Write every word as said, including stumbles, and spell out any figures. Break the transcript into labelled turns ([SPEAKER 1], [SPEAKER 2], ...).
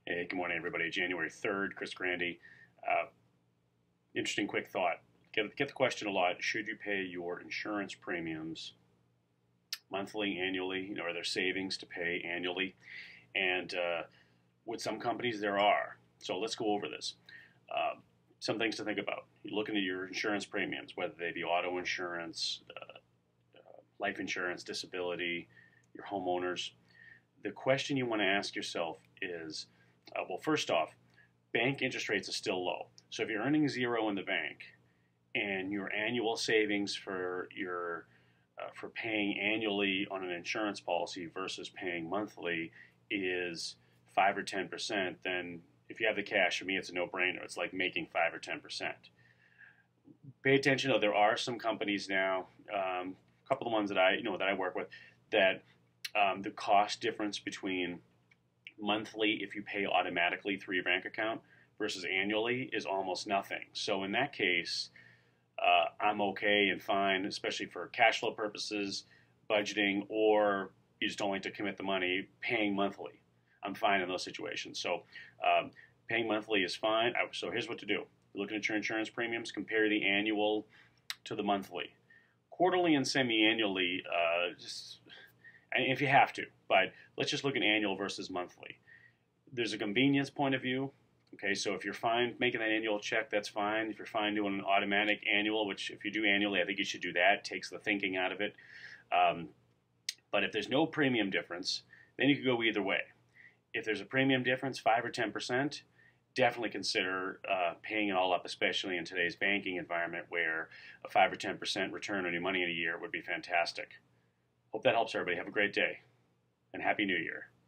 [SPEAKER 1] Hey, good morning, everybody. January third, Chris Grandy. Uh, interesting quick thought. Get, get the question a lot. Should you pay your insurance premiums monthly, annually? You know, are there savings to pay annually? And uh, with some companies, there are. So let's go over this. Uh, some things to think about. You're looking at your insurance premiums, whether they be auto insurance, uh, uh, life insurance, disability, your homeowners. The question you want to ask yourself is, Uh, well, first off, bank interest rates are still low. So if you're earning zero in the bank and your annual savings for your uh, for paying annually on an insurance policy versus paying monthly is five or ten percent, then if you have the cash, for me, it's a no-brainer. It's like making five or ten percent. Pay attention, though. There are some companies now, um, a couple of ones that I you know that I work with, that um, the cost difference between monthly, if you pay automatically through your bank account, versus annually is almost nothing. So in that case, uh, I'm okay and fine, especially for cash flow purposes, budgeting, or you just don't like to commit the money, paying monthly. I'm fine in those situations. So um, paying monthly is fine. I, so here's what to do. Looking at your insurance premiums, compare the annual to the monthly. Quarterly and semi-annually, uh, just if you have to, but let's just look at annual versus monthly. There's a convenience point of view. Okay, so if you're fine making that annual check, that's fine. If you're fine doing an automatic annual, which if you do annually, I think you should do that. It takes the thinking out of it. Um, but if there's no premium difference, then you could go either way. If there's a premium difference, five or ten percent, definitely consider uh, paying it all up, especially in today's banking environment where a five or ten percent return on your money in a year would be fantastic. Hope that helps everybody. Have a great day and Happy New Year.